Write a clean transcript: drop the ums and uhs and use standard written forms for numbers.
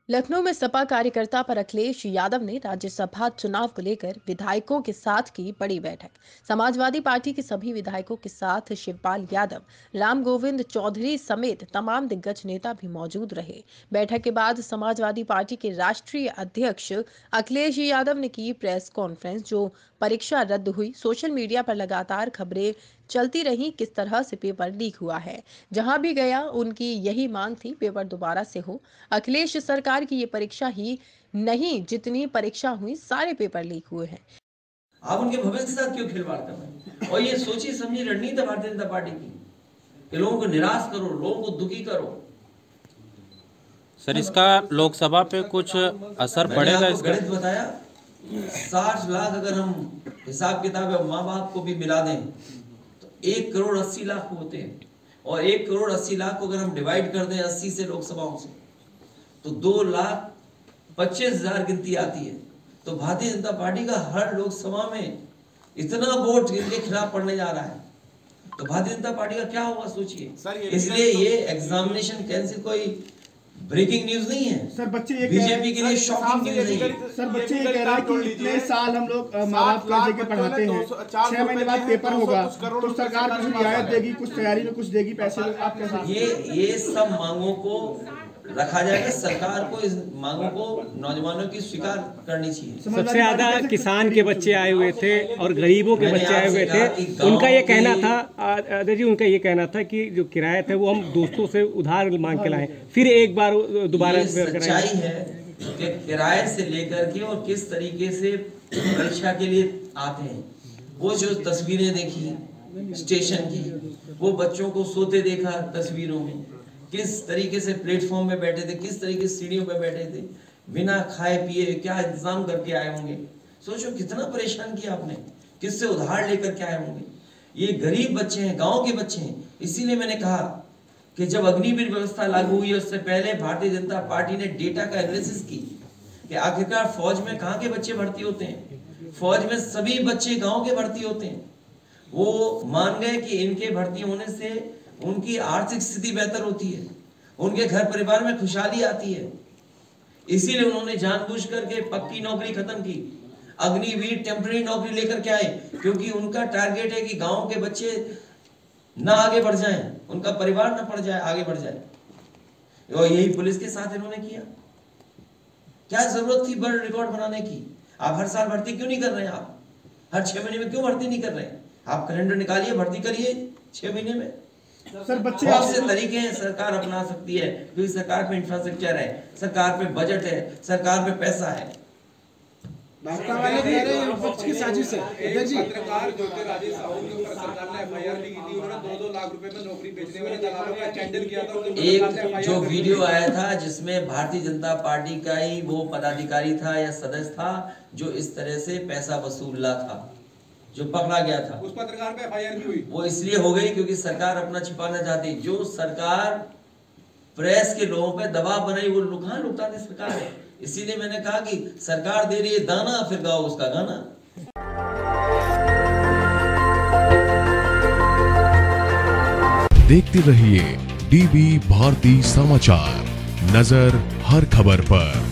लखनऊ में सपा कार्यकर्ता पर अखिलेश यादव ने राज्यसभा चुनाव को लेकर विधायकों के साथ की बड़ी बैठक। समाजवादी पार्टी के सभी विधायकों के साथ शिवपाल यादव, राम गोविंद चौधरी समेत तमाम दिग्गज नेता भी मौजूद रहे। बैठक के बाद समाजवादी पार्टी के राष्ट्रीय अध्यक्ष अखिलेश यादव ने की प्रेस कॉन्फ्रेंस। जो परीक्षा रद्द हुई, सोशल मीडिया पर लगातार खबरें चलती रही किस तरह से पेपर लीक हुआ है। जहां भी गया उनकी यही मांग थी, पेपर दोबारा से हो। अखिलेश सरकार की ये परीक्षा ही नहीं, जितनी परीक्षा हुई सारे पेपर लीक हुए हैं। आप उनके भविष्य के साथ क्यों खिलवाड़ कर रहे हैं? और ये सोची समझी रणनीति भारतीय जनता पार्टी की कि लोगों को निराश करो, लोगों को दुखी करो। सर, इसका लोकसभा पे कुछ असर पड़ेगा? इसका गणित बताया, 60 लाख अगर हम हिसाब किताब है माँ बाप को भी मिला दें तो 1 करोड़ 80 लाख होते हैं। और 1 करोड़ 80 लाख को अगर हम डिवाइड कर दें 80 से लोकसभाओं से तो 2,25,000 गिनती आती है। तो भारतीय जनता पार्टी का हर लोकसभा में इतना वोट इनके खिलाफ पड़ने जा रहा है, तो भारतीय जनता पार्टी का क्या होगा सोचिए। इसलिए ये एग्जामिनेशन कैंसिल कोई ब्रेकिंग न्यूज नहीं है सर। बच्चे ये बीजेपी के लिए शॉकिंग न्यूज नहीं है सर। बच्चे ये कह रहा है कि इतने साल हम लोग माँ बाप को लेके पढ़ाते हैं, 6 महीने बाद पेपर होगा तो सरकार कुछ रियायत देगी, कुछ तैयारी में कुछ देगी पैसे। आप कैसे ये सब मांगों को रखा जाएगा। सरकार को इस मांगों को नौजवानों की स्वीकार करनी चाहिए। सबसे ज्यादा किसान के बच्चे आए हुए थे और गरीबों के बच्चे आए हुए थे। उनका ये कहना था अजय जी, उनका ये कहना था कि जो किराया था वो हम दोस्तों से उधार मांग के लाए, फिर एक बार दोबारा। सच्चाई है कि किराए से लेकर के और किस तरीके से परीक्षा के लिए आते हैं, वो जो तस्वीरें देखी स्टेशन की, वो बच्चों को सोते देखा तस्वीरों में, किस तरीके से प्लेटफॉर्म में बैठे थे, किस तरीके से सीढ़ियों पे बैठे थे, बिना खाए पिए क्या इंतजाम करके आए होंगे। सोचो कितना परेशान किया आपने, किससे उधार लेकर के आए होंगे। ये गरीब बच्चे हैं, गांव के बच्चे हैं। इसीलिए मैंने कहा कि जब अग्निवीर व्यवस्था लागू हुई उससे पहले भारतीय जनता पार्टी ने डेटा का एनालिसिस की कि आखिरकार फौज में कहाँ के बच्चे भर्ती होते हैं। फौज में सभी बच्चे गाँव के भर्ती होते हैं। वो मान गए कि इनके भर्ती होने से उनकी आर्थिक स्थिति बेहतर होती है, उनके घर परिवार में खुशहाली आती है। इसीलिए उन्होंने जानबूझ करके पक्की नौकरी खत्म की, अग्निवीर टेम्पररी नौकरी लेकर के आए, क्योंकि उनका टारगेट है कि गांव के बच्चे ना आगे बढ़ जाएं, उनका परिवार ना पड़ जाए, आगे बढ़ जाए। और यही पुलिस के साथ इन्होंने किया। क्या जरूरत थी वर्ल्ड रिकॉर्ड बनाने की? आप हर साल भर्ती क्यों नहीं कर रहे हैं? आप हर 6 महीने में क्यों भर्ती नहीं कर रहे हैं? आप कैलेंडर निकालिए, भर्ती करिए 6 महीने में। सर, बच्चे बहुत से तरीके हैं सरकार अपना सकती है, क्योंकि सरकार पे इंफ्रास्ट्रक्चर है, सरकार पे बजट है, सरकार पे पैसा है। भाजपा वाले कह रहे हैं विपक्ष की साजिश है। पत्रकार ज्योतिरादित्य साहू के ऊपर सरकार ने एफआईआर भी की थी। उन्होंने 2-2 लाख रुपए में नौकरी बेचने वाले दलालों का टेंडर किया था। एक जो वीडियो आया था जिसमें भारतीय जनता पार्टी का ही वो पदाधिकारी था या सदस्य था जो इस तरह से पैसा वसूल रहा था, जो पकड़ा गया था, उस पत्रकार पे एफआईआर भी हुई। वो इसलिए हो गई क्योंकि सरकार अपना छिपाना चाहती। जो सरकार प्रेस के लोगों पे दबाव बनाई वो कहाँ लुटाती सरकार है। इसीलिए मैंने कहा कि सरकार दे रही है दाना, फिर गाओ उसका गाना। देखते रहिए डीवी भारती समाचार, नजर हर खबर पर।